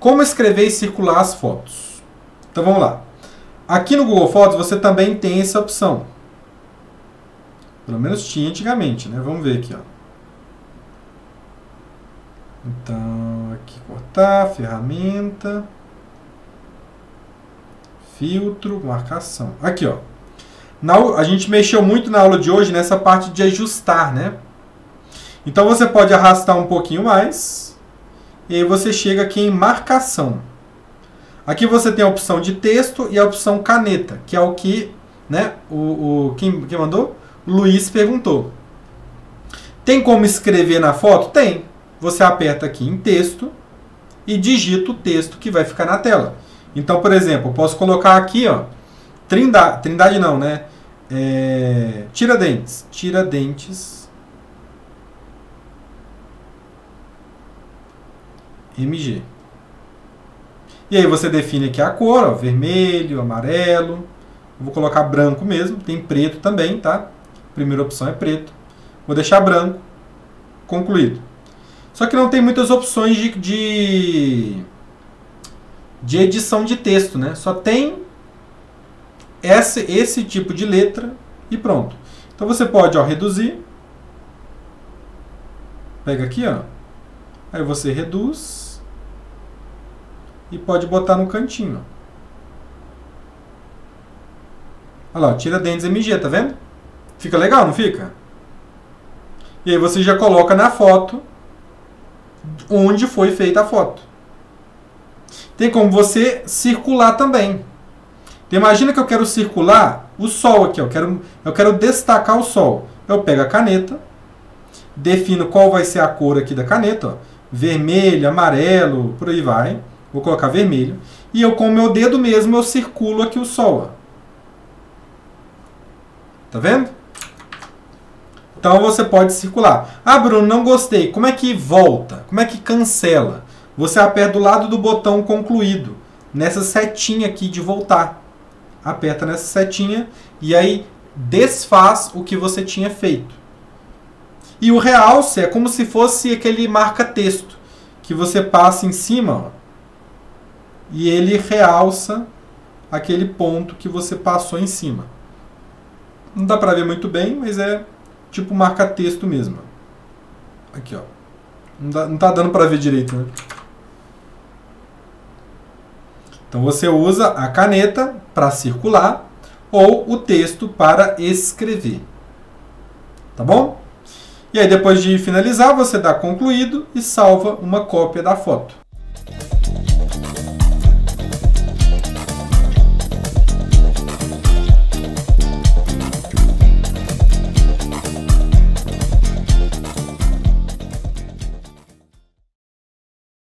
Como escrever e circular as fotos? Então vamos lá. Aqui no Google Fotos você também tem essa opção. Pelo menos tinha antigamente, né? Vamos ver aqui, ó. Então, aqui cortar, ferramenta, filtro, marcação. Aqui, ó. A gente mexeu muito na aula de hoje nessa parte de ajustar, né? Então você pode arrastar um pouquinho mais e aí você chega aqui em marcação. Aqui você tem a opção de texto e a opção caneta, que é o que, né, quem mandou? Luiz perguntou. Tem como escrever na foto? Tem. Você aperta aqui em texto e digita o texto que vai ficar na tela. Então, por exemplo, eu posso colocar aqui, ó, Trindade não, né? Tiradentes. Tiradentes. MG. E aí você define aqui a cor, ó, vermelho, amarelo. Eu vou colocar branco mesmo, tem preto também, tá? Primeira opção é preto. Vou deixar branco. Concluído. Só que não tem muitas opções de edição de texto, né? Só tem esse tipo de letra e pronto. Então você pode, ó, reduzir. Pega aqui, ó. Aí você reduz e pode botar no cantinho. Olha lá, Tiradentes MG, tá vendo? Fica legal, não fica? E aí você já coloca na foto onde foi feita a foto. Tem como você circular também. Então, imagina que eu quero circular o sol aqui. Eu quero destacar o sol. Eu pego a caneta, defino qual vai ser a cor aqui da caneta. Ó. Vermelho, amarelo, por aí vai. Vou colocar vermelho. E eu, com o meu dedo mesmo, eu circulo aqui o sol. Ó. Tá vendo? Então você pode circular. Ah, Bruno, não gostei. Como é que volta? Como é que cancela? Você aperta do lado do botão concluído, nessa setinha aqui de voltar. Aperta nessa setinha e aí desfaz o que você tinha feito. E o realce é como se fosse aquele marca-texto que você passa em cima, ó, e ele realça aquele ponto que você passou em cima. Não dá para ver muito bem, mas é tipo marca-texto mesmo. Aqui, ó. Não tá dando para ver direito, né? Então você usa a caneta para circular ou o texto para escrever. Tá bom? E aí depois de finalizar, você dá concluído e salva uma cópia da foto.